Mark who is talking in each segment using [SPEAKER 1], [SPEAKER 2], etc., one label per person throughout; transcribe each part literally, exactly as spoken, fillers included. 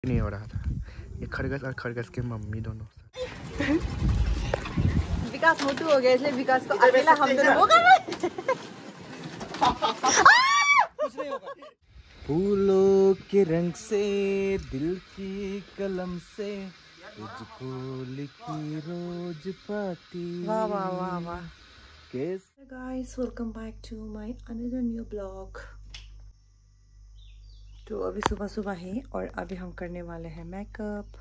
[SPEAKER 1] नहीं हो रहा था। ये खरगोश और खरगोश के मम्मी दोनों।
[SPEAKER 2] विकास मोटू हो गया इसलिए विकास को अकेला हम दोनों वो कर रहे हैं।
[SPEAKER 1] फूलों के रंग से दिल की कलम से तुझको लिखी रोज पाती।
[SPEAKER 2] वाह वाह वाह वाह।
[SPEAKER 1] कैसे
[SPEAKER 2] guys welcome back to my another new blog. तो अभी सुबह सुबह है और अभी हम करने वाले हैं makeup.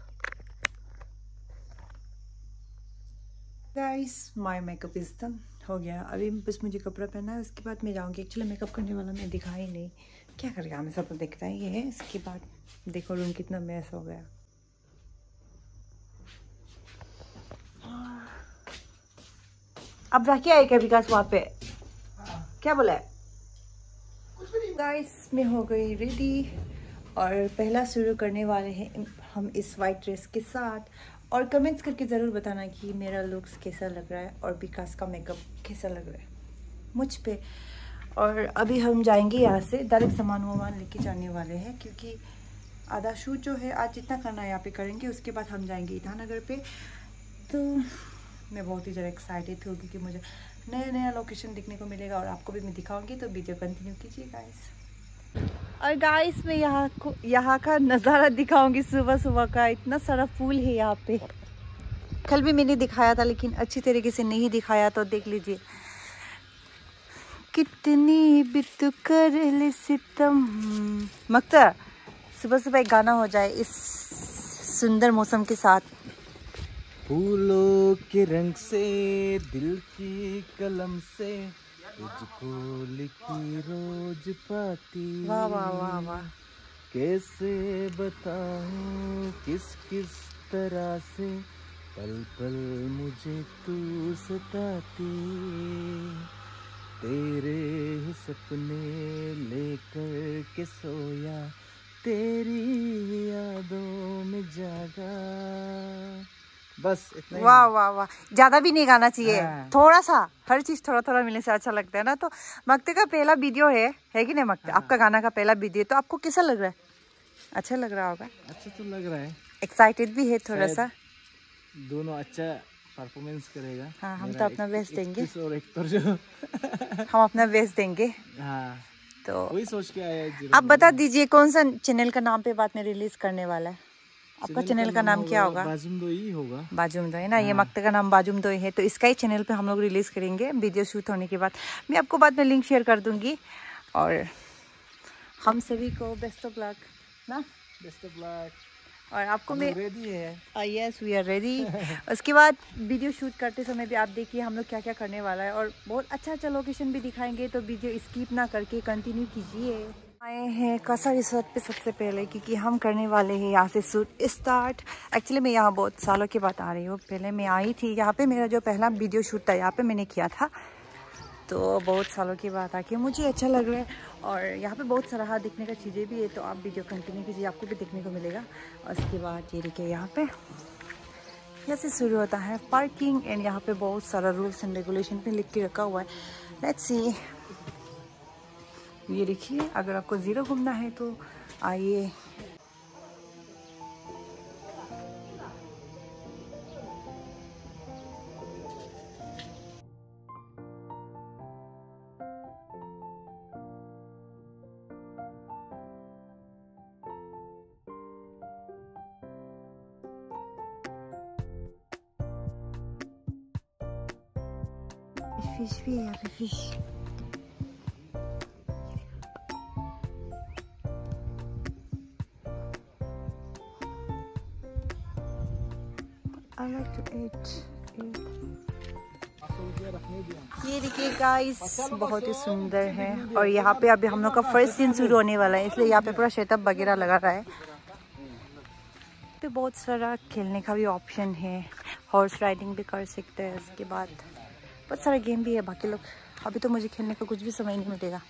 [SPEAKER 2] Guys my makeup is done हो गया। अभी बस मुझे कपड़ा पहना है, उसके बाद मैं जाऊंगी। एक्चुअली मेकअप करने वाला मैं दिखा ही नहीं, क्या करेगा, हमें सब दिखता ही है। इसके बाद देखो रूम कितना मैस हो गया। अब जाके आए क्या विकास वहाँ पे? क्या बोला है? गाइस मैं हो गई रेडी और पहला शुरू करने वाले हैं हम इस वाइट ड्रेस के साथ। और कमेंट्स करके ज़रूर बताना कि मेरा लुक्स कैसा लग रहा है और विकास का मेकअप कैसा लग रहा है मुझ पे। और अभी हम जाएंगे यहाँ से, डायरेक्ट सामान वामान लेके जाने वाले हैं क्योंकि आधा शूट जो है आज जितना करना है यहाँ पे करेंगे, उसके बाद हम जाएंगे ईटानगर पे। तो मैं बहुत ही ज़्यादा एक्साइटेड हूँ क्योंकि मुझे नया नया लोकेशन देखने को मिलेगा और आपको भी मैं दिखाऊंगी, तो वीडियो कंटिन्यू कीजिए गाइस। और गाइस मैं यहाँ को यहाँ का नज़ारा दिखाऊंगी सुबह सुबह का। इतना सारा फूल है यहाँ पे। कल भी मैंने दिखाया था लेकिन अच्छी तरीके से नहीं दिखाया, तो देख लीजिए। कितनी भी तू कर ले सितम। मक्ता सुबह सुबह एक गाना हो जाए इस सुंदर मौसम के साथ।
[SPEAKER 1] फूलों के रंग से दिल की कलम से तुझको लिखी रोज पाती।
[SPEAKER 2] वाह वाह वाह वाह।
[SPEAKER 1] कैसे बताऊं किस किस तरह से पल पल मुझे तू सताती। तेरे ही सपने लेकर के सोया, तेरी यादों में जागा। बस इतना ही।
[SPEAKER 2] वाह वाह वाह। ज्यादा भी नहीं गाना चाहिए,
[SPEAKER 1] हाँ।
[SPEAKER 2] थोड़ा सा, हर चीज थोड़ा थोड़ा मिलने से अच्छा लगता है ना। तो मक्ते का पहला वीडियो है है कि नहीं मक्ते?
[SPEAKER 1] हाँ।
[SPEAKER 2] आपका गाना का पहला वीडियो, तो आपको कैसा लग रहा है? अच्छा लग रहा होगा।
[SPEAKER 1] अच्छा तो लग रहा है,
[SPEAKER 2] एक्साइटेड भी है थोड़ा सा।
[SPEAKER 1] दोनों अच्छा परफॉर्मेंस करेगा।
[SPEAKER 2] हाँ हम
[SPEAKER 1] मेरा
[SPEAKER 2] तो अपना
[SPEAKER 1] एक-
[SPEAKER 2] बेस्ट देंगे।
[SPEAKER 1] इक्कीस और एक तो जो
[SPEAKER 2] हम अपना बेस्ट देंगे।
[SPEAKER 1] हाँ
[SPEAKER 2] तो
[SPEAKER 1] वही सोच के आया है।
[SPEAKER 2] आप बता दीजिए कौन सा चैनल का नाम पे बाद में रिलीज करने वाला है? आपका चैनल का नाम क्या होगा?
[SPEAKER 1] बाजुम दो ही होगा।
[SPEAKER 2] बाजुम दो है ना।
[SPEAKER 1] हाँ।
[SPEAKER 2] ये मक्ते का नाम बाजुम दो है, तो इसका ही चैनल पे हम लोग रिलीज करेंगे। वीडियो शूट होने के बाद मैं आपको बाद में लिंक शेयर कर दूंगी। और हम सभी को बेस्ट ऑफ लक ना।
[SPEAKER 1] Best of luck.
[SPEAKER 2] और आपको मैं
[SPEAKER 1] रेडी है।
[SPEAKER 2] Yes we are ready. उसके बाद वीडियो शूट करते समय भी आप देखिए हम लोग क्या क्या करने वाला है और बहुत अच्छा अच्छा लोकेशन भी दिखाएंगे, तो वीडियो स्किप ना करके कंटिन्यू कीजिए। आए हैं कासा रिसोर्ट पे सबसे पहले क्योंकि हम करने वाले हैं यहाँ से शूट स्टार्ट। एक्चुअली मैं यहाँ बहुत सालों के बाद आ रही हूँ। पहले मैं आई थी यहाँ पे, मेरा जो पहला वीडियो शूट था यहाँ पे मैंने किया था, तो बहुत सालों के बाद आके मुझे अच्छा लग रहा है। और यहाँ पे बहुत सारा देखने का चीज़ें भी है, तो आप वीडियो कंटिन्यू कीजिए, आपको भी देखने को मिलेगा। और उसके बाद ये देखिए यहाँ पे यहाँ से शुरू होता है पार्किंग एंड यहाँ पे बहुत सारा रूल्स एंड रेगुलेशन पे लिख के रखा हुआ है। Let's see. ये देखिए अगर आपको ज़ीरो घूमना है तो आइए। फिश भी है यहाँ पे, fish. I like to eat it. ये देखिए गाइस बहुत ही सुंदर है। और यहाँ पे अभी हम लोग का फर्स्ट सीन शुरू होने वाला है, इसलिए यहाँ पे पूरा सेटअप वगैरह लगा रहा है। पे बहुत सारा खेलने का भी ऑप्शन है, हॉर्स राइडिंग भी कर सकते हैं। उसके बाद बहुत सारा गेम भी है। बाकी लोग अभी तो मुझे खेलने का कुछ भी समय नहीं मिलेगा।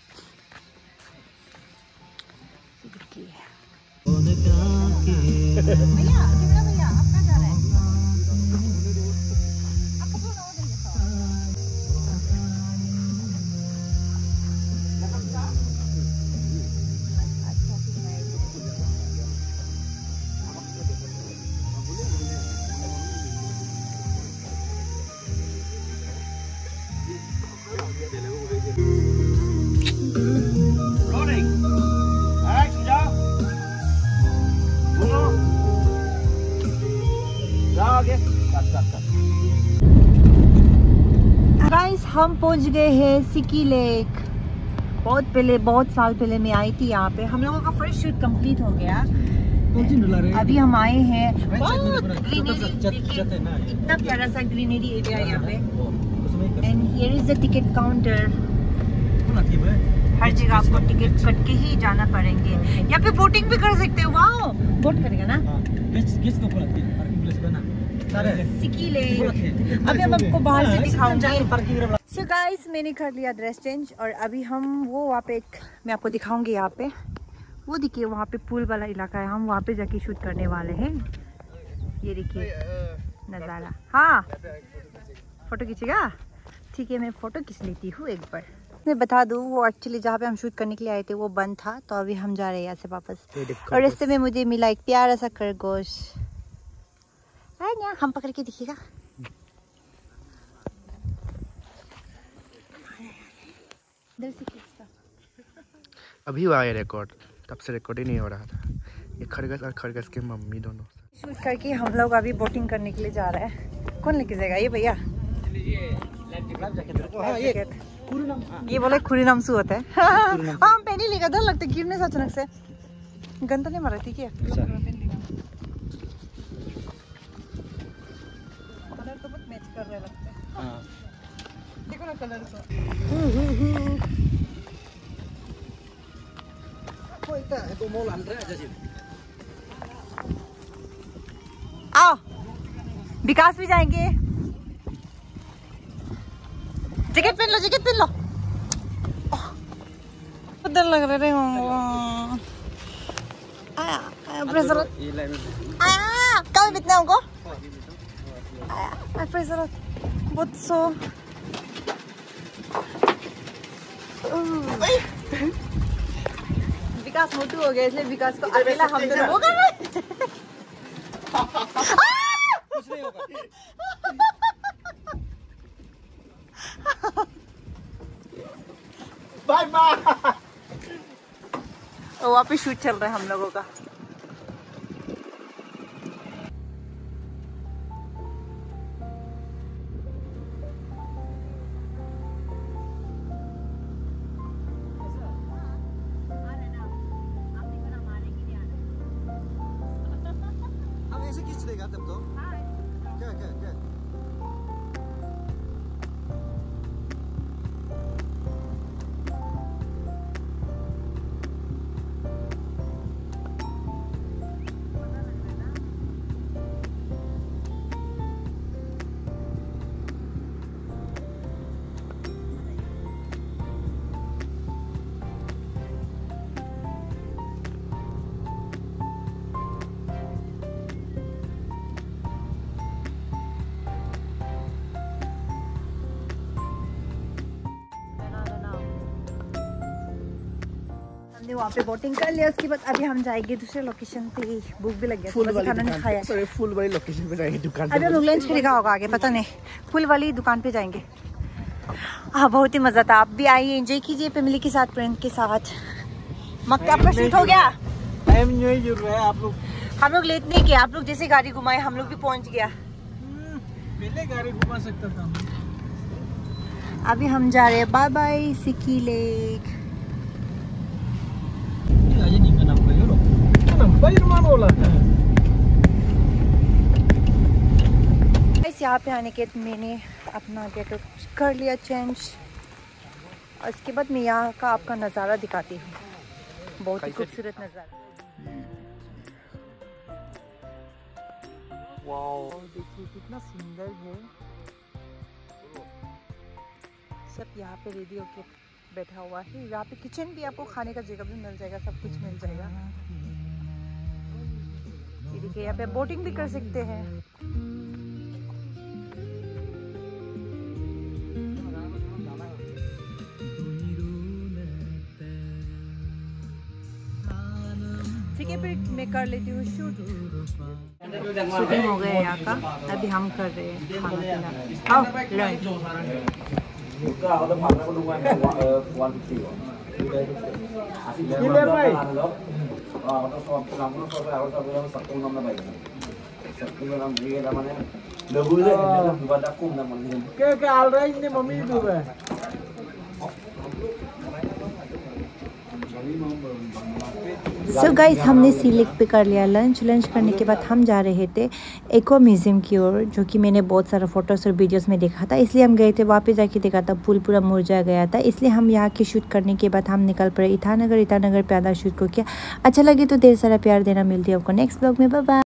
[SPEAKER 2] गाइस हम पहुंच गए हैं सिकी लेक। बहुत पहले, बहुत साल पहले मैं आई थी यहाँ पे। हम लोगों का फर्स्ट शूट कंप्लीट हो गया। अभी हम आए हैं, बहुत ग्रीनरी, देखिए इतना प्यारा सा ग्रीनरी एरिया है यहाँ पे। And here is the ticket counter. हर जगह आपको टिकट कट के ही जाना पड़ेंगे। यहाँ पे बोटिंग भी कर सकते हो। वाओ, बोट करेगा ना सिकी लेक। अभी हम आपको बाहर से दिखाऊंगे। सो गाइस, मैंने कर लिया ड्रेस चेंज और अभी हम वो वहाँ पे एक मैं आपको दिखाऊंगी। यहाँ पे वो देखिए, वहाँ पे पूल वाला इलाका है। हम वहाँ पे जाके शूट करने वाले हैं। ये देखिए नज़ारा। हाँ, फोटो खींचेगा? ठीक है, मैं फोटो खींच लेती हूँ एक बार। मैं बता दूँ, वो एक्चुअली जहाँ पे हम शूट करने के लिए आए थे वो बंद था, तो अभी हम जा रहे हैं यहाँ से वापस। और रास्ते में मुझे मिला एक प्यारा सा खरगोश। हम पकड़ के दिखेगा।
[SPEAKER 1] अभी हुआ है रिकॉर्ड, तब से रिकॉर्ड ही नहीं हो रहा था। ये खरगोश और खरगोश के मम्मी दोनों
[SPEAKER 2] शूट करके हम लोग अभी बोटिंग करने के लिए जा रहे हैं। कौन लेके जाएगा? ये भैया। ये बोले खुरी नामसू होता है। हाँ, हम पहले लेगा, डर लगता है गिरने से अचानक से। गन तो नहीं मारा? ठीक है, कलर तो बहुत मैच कर रहे लगता है। हाँ। देखो ना कलर को। आओ, विकास भी जाएंगे। जैकेट पहन लो, जैकेट पहन लो। डर लग रहे रे। आया आया प्रेशर आया। कब बितना हमको आया प्रेशर बहुत सो। विकास मोटू हो गया, इसलिए विकास को अकेला हम दोनों वो कर रहे हैं। कुछ नहीं होगा। Bye bye. वहाँ पे शूट चल रहा है हम लोगों का।
[SPEAKER 1] अब ऐसे खींच देगा तब तो। क्या क्या क्या
[SPEAKER 2] वहाँ पे बोटिंग कर लिया। उसके बाद अभी हम जाएंगे दूसरे लोकेशन पे। भूख भी लग गया, फुल वाली खाना नहीं खाया।
[SPEAKER 1] सॉरी, फुल वाली लोकेशन पे जाएंगे, दुकान पे।
[SPEAKER 2] अभी हम लोग लंच करेगा होगा आगे, पता नहीं। फुल वाली दुकान पे जाएंगे। हाँ, बहुत ही मजा था। आप भी आइए, एंजॉय कीजिए फैमिली के साथ, फ्रेंड के साथ। मक्का आपका शूट हो गया।
[SPEAKER 1] टाइम नहीं जुड़ रहा है आप लोग।
[SPEAKER 2] हम लोग लेट नहीं किया, आप लोग जैसे गाड़ी घुमाए हम लोग भी पहुँच गया।
[SPEAKER 1] पहले गाड़ी घुमा सकता था।
[SPEAKER 2] अभी हम जा रहे हैं बाय बाय सिकी लेक। यहाँ पे आने के मैंने अपना गेटअप कर लिया चेंज। और इसके बाद मैं यहाँ का आपका नज़ारा दिखाती हूँ। बहुत ही खूबसूरत नज़ारा। वाओ, देखिए कितना सुंदर है। सब यहाँ पे रेडी होके बैठा हुआ है। यहाँ पे किचन भी, आपको खाने का जगह भी मिल जाएगा, सब कुछ मिल जाएगा। ये देखिए, यहाँ पे बोटिंग भी कर सकते हैं। ठीक है, फिर मैं कर लेती हूँ शूट। शूटिंग हो गया यहाँ का। अभी हम कर रहे हैं खाना पीना। आओ लंच।
[SPEAKER 1] क्या क्या आल रहा है इतने मम्मी दूर है
[SPEAKER 2] सो so गाइस हमने सी लेक पे कर लिया लंच लंच करने के बाद हम जा रहे थे एको म्यूज़ियम की ओर, जो कि मैंने बहुत सारा फोटोज़ और वीडियोस में देखा था, इसलिए हम गए थे। वहाँ पे जाके देखा था पुल पूरा मुरझा गया था, इसलिए हम यहाँ की शूट करने के बाद हम निकल पड़े ईटानगर ईटानगर पे आधा शूट को किया। अच्छा लगे तो ढेर सारा प्यार देना। मिलती है आपको नेक्स्ट ब्लॉग में। Bye bye.